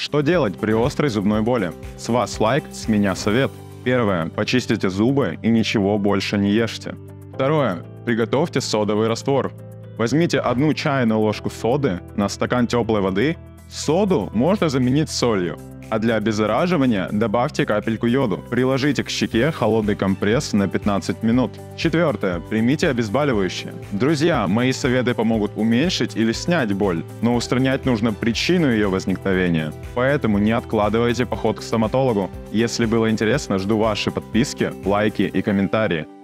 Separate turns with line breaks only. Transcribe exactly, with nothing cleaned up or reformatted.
Что делать при острой зубной боли? С вас лайк, с меня совет. Первое. Почистите зубы и ничего больше не ешьте. Второе. Приготовьте содовый раствор. Возьмите одну чайную ложку соды на стакан теплой воды. Соду можно заменить солью, а для обеззараживания добавьте капельку йоду. Приложите к щеке холодный компресс на пятнадцать минут. Четвертое. Примите обезболивающее. Друзья, мои советы помогут уменьшить или снять боль, но устранять нужно причину ее возникновения. Поэтому не откладывайте поход к стоматологу. Если было интересно, жду ваши подписки, лайки и комментарии.